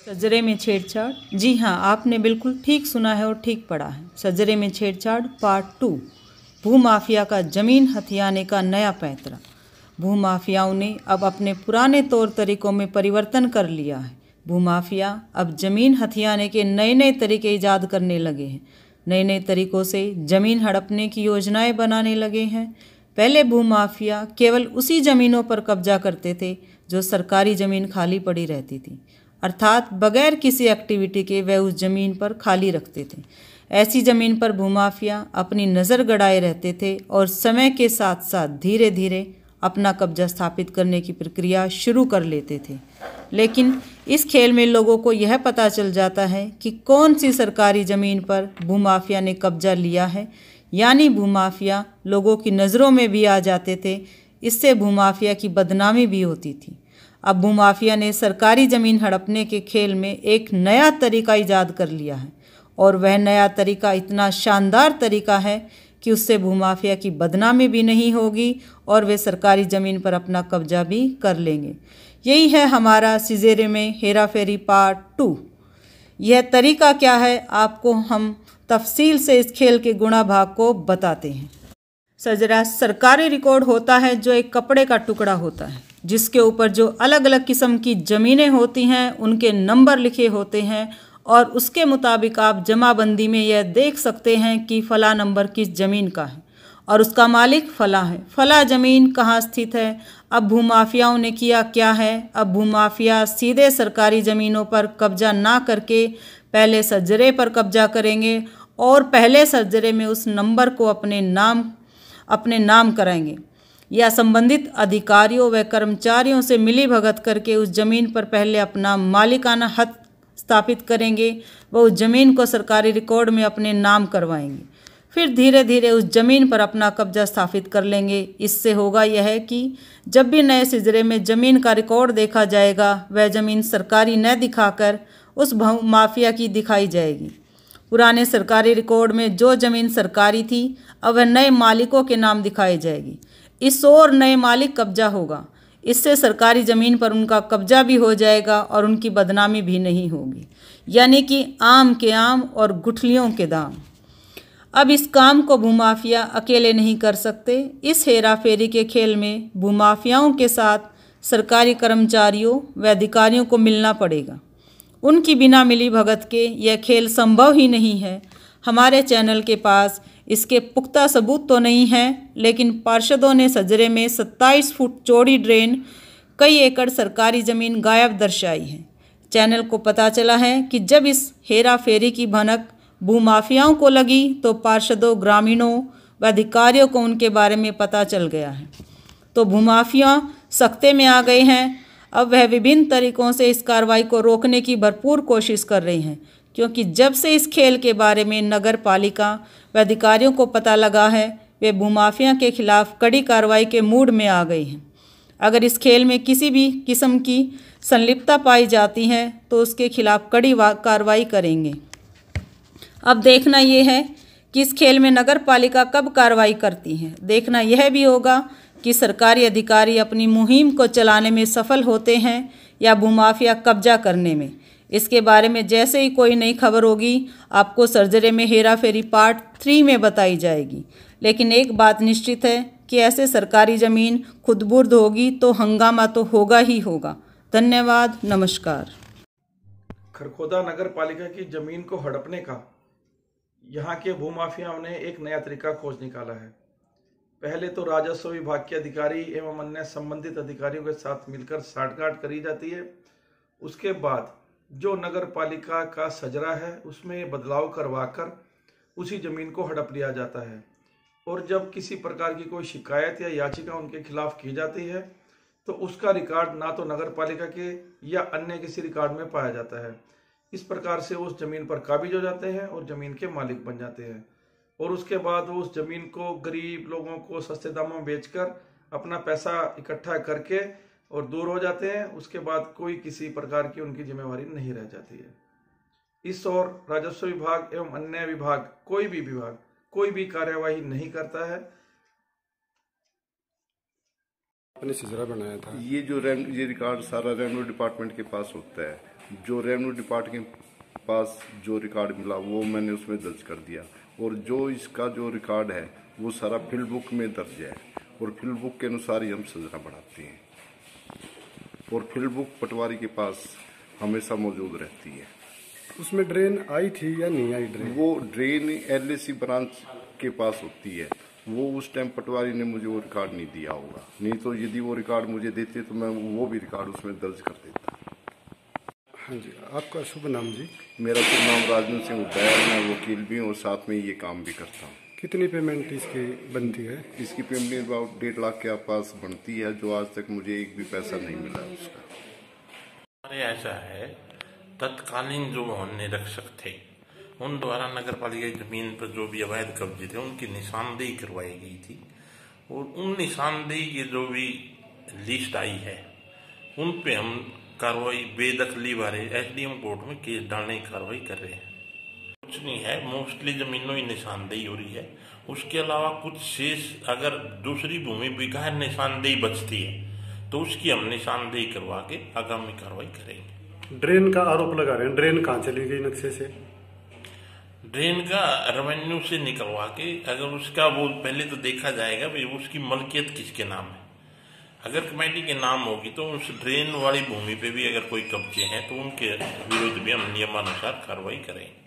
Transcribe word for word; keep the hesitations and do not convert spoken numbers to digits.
सजरे में छेड़छाड़। जी हाँ, आपने बिल्कुल ठीक सुना है और ठीक पढ़ा है। सजरे में छेड़छाड़ पार्ट टू। भूमाफिया का जमीन हथियाने का नया पैंतरा। भूमाफियाओं ने अब अपने पुराने तौर तरीकों में परिवर्तन कर लिया है। भूमाफिया अब जमीन हथियाने के नए नए तरीके ईजाद करने लगे हैं। नए नए तरीकों से जमीन हड़पने की योजनाएं बनाने लगे हैं। पहले भूमाफिया केवल उसी ज़मीनों पर कब्जा करते थे जो सरकारी ज़मीन खाली पड़ी रहती थी, अर्थात बगैर किसी एक्टिविटी के वह उस ज़मीन पर खाली रखते थे। ऐसी ज़मीन पर भूमाफिया अपनी नज़र गड़ाए रहते थे और समय के साथ साथ धीरे धीरे अपना कब्जा स्थापित करने की प्रक्रिया शुरू कर लेते थे। लेकिन इस खेल में लोगों को यह पता चल जाता है कि कौन सी सरकारी ज़मीन पर भूमाफिया ने कब्जा लिया है, यानी भूमाफिया लोगों की नज़रों में भी आ जाते थे। इससे भूमाफिया की बदनामी भी होती थी। अब भूमाफिया ने सरकारी ज़मीन हड़पने के खेल में एक नया तरीका ईजाद कर लिया है और वह नया तरीका इतना शानदार तरीका है कि उससे भूमाफिया की बदनामी भी नहीं होगी और वे सरकारी ज़मीन पर अपना कब्जा भी कर लेंगे। यही है हमारा सिजेरे में हेरा फेरी पार्ट टू। यह तरीका क्या है, आपको हम तफसील से इस खेल के गुणा भाग को बताते हैं। सजरा सरकारी रिकॉर्ड होता है जो एक कपड़े का टुकड़ा होता है जिसके ऊपर जो अलग अलग किस्म की ज़मीनें होती हैं उनके नंबर लिखे होते हैं और उसके मुताबिक आप जमाबंदी में यह देख सकते हैं कि फ़ला नंबर किस ज़मीन का है और उसका मालिक फ़ला है। फ़ला ज़मीन कहाँ स्थित है। अब भूमाफियाओं ने किया क्या है, अब भूमाफिया सीधे सरकारी ज़मीनों पर कब्जा ना करके पहले सजरे पर कब्जा करेंगे और पहले सजरे में उस नंबर को अपने नाम अपने नाम कराएंगे या संबंधित अधिकारियों व कर्मचारियों से मिली भगत करके उस ज़मीन पर पहले अपना मालिकाना हक स्थापित करेंगे। वह उस ज़मीन को सरकारी रिकॉर्ड में अपने नाम करवाएंगे, फिर धीरे धीरे उस ज़मीन पर अपना कब्जा स्थापित कर लेंगे। इससे होगा यह कि जब भी नए सिजरे में ज़मीन का रिकॉर्ड देखा जाएगा वह ज़मीन सरकारी न दिखाकर उस माफिया की दिखाई जाएगी। पुराने सरकारी रिकॉर्ड में जो ज़मीन सरकारी थी अब वह नए मालिकों के नाम दिखाई जाएगी। इस ओर नए मालिक कब्जा होगा। इससे सरकारी ज़मीन पर उनका कब्जा भी हो जाएगा और उनकी बदनामी भी नहीं होगी, यानी कि आम के आम और गुठलियों के दाम। अब इस काम को भूमाफिया अकेले नहीं कर सकते। इस हेरा फेरी के खेल में भूमाफियाओं के साथ सरकारी कर्मचारियों व अधिकारियों को मिलना पड़ेगा। उनकी बिना मिली भगत के यह खेल संभव ही नहीं है। हमारे चैनल के पास इसके पुख्ता सबूत तो नहीं हैं, लेकिन पार्षदों ने सजरे में सत्ताईस फुट चौड़ी ड्रेन, कई एकड़ सरकारी ज़मीन गायब दर्शाई है। चैनल को पता चला है कि जब इस हेरा फेरी की भनक भूमाफियाओं को लगी तो पार्षदों, ग्रामीणों व अधिकारियों को उनके बारे में पता चल गया है, तो भूमाफिया सख्ते में आ गए हैं। अब वह विभिन्न तरीक़ों से इस कार्रवाई को रोकने की भरपूर कोशिश कर रहे हैं, क्योंकि जब से इस खेल के बारे में नगर पालिका व अधिकारियों को पता लगा है वे भूमाफिया के खिलाफ कड़ी कार्रवाई के मूड में आ गए हैं। अगर इस खेल में किसी भी किस्म की संलिप्तता पाई जाती है तो उसके खिलाफ कड़ी कार्रवाई करेंगे। अब देखना यह है कि इस खेल में नगर पालिका कब कार्रवाई करती है। देखना यह भी होगा कि सरकारी अधिकारी अपनी मुहिम को चलाने में सफल होते हैं या भूमाफिया कब्जा करने में। इसके बारे में जैसे ही कोई नई खबर होगी आपको सजरे में हेरा फेरी पार्ट थ्री में बताई जाएगी। लेकिन एक बात निश्चित है कि ऐसे सरकारी ज़मीन खुदबुर्द होगी तो हंगामा तो होगा ही होगा। धन्यवाद, नमस्कार। खरखोदा नगर पालिका की ज़मीन को हड़पने का यहाँ के भूमाफियाओं ने एक नया तरीका खोज निकाला है। पहले तो राजस्व विभाग के अधिकारी एवं अन्य संबंधित अधिकारियों के साथ मिलकर साठगांठ करी जाती है। उसके बाद जो नगर पालिका का सजरा है उसमें बदलाव करवाकर उसी ज़मीन को हड़प लिया जाता है और जब किसी प्रकार की कोई शिकायत या याचिका उनके खिलाफ की जाती है तो उसका रिकॉर्ड ना तो नगर पालिका के या अन्य किसी रिकॉर्ड में पाया जाता है। इस प्रकार से उस ज़मीन पर काबिज हो जाते हैं और ज़मीन के मालिक बन जाते हैं और उसके बाद वो उस ज़मीन को गरीब लोगों को सस्ते दामों में बेचकर अपना पैसा इकट्ठा करके और दूर हो जाते हैं। उसके बाद कोई किसी प्रकार की उनकी जिम्मेवारी नहीं रह जाती है। इस ओर राजस्व विभाग एवं अन्य विभाग, कोई भी विभाग कोई भी कार्यवाही नहीं करता है। अपने सिजरा बनाया था। ये जो रेन ये रिकॉर्ड सारा रेवेन्यू डिपार्टमेंट के पास होता है जो रेवेन्यू डिपार्टमेंट के पास जो रिकॉर्ड मिला वो मैंने उसमें दर्ज कर दिया, और जो इसका जो रिकॉर्ड है वो सारा फील्ड बुक में दर्ज है, और फील्ड बुक के अनुसार ही हम सजना बढ़ाते हैं, और फील्ड बुक पटवारी के पास हमेशा मौजूद रहती है। उसमें ड्रेन आई थी या नहीं आई ड्रेन? वो ड्रेन एलएसी ब्रांच के पास होती है, वो उस टाइम पटवारी ने मुझे वो रिकॉर्ड नहीं दिया होगा, नहीं तो यदि वो रिकॉर्ड मुझे देते तो मैं वो भी रिकॉर्ड उसमें दर्ज कर देता। हाँ जी, आपका शुभ नाम जी? मेरा शुभ नाम राजन सिंह हुड्डा है, मैं वकील भी हूँ और साथ में ये काम भी करता हूँ। कितनी पेमेंट इसकी बनती है? इसकी पेमेंट अबाउट डेढ़ लाख के आसपास बनती है, जो आज तक मुझे एक भी पैसा नहीं मिला उसका। हमारे ऐसा है, तत्कालीन जो भवन निरीक्षक थे उन द्वारा नगर पालिका की जमीन पर जो भी अवैध कब्जे थे उनकी निशानदेही करवाई गई थी, और उन निशानदेही की जो भी लिस्ट आई है उन पे हम कार्रवाई बेदखली बारे एसडीएम कोर्ट में केस डालने की कार्रवाई कर रहे हैं। कुछ नहीं है, मोस्टली जमीनों की निशानदेही हो रही है, उसके अलावा कुछ शेष अगर दूसरी भूमि बिगैर निशानदेही बचती है तो उसकी हम निशानदेही करवा के आगामी कार्रवाई करेंगे। ड्रेन का आरोप लगा रहे हैं, ड्रेन कहाँ चली गई नक्शे से? ड्रेन का रेवेन्यू से निकलवा के अगर उसका वो पहले तो देखा जाएगा भाई उसकी मलकियत किसके नाम है। अगर कमेटी के नाम होगी तो उस ड्रेन वाली भूमि पे भी अगर कोई कब्जे हैं तो उनके विरुद्ध भी हम नियमानुसार कार्रवाई करेंगे।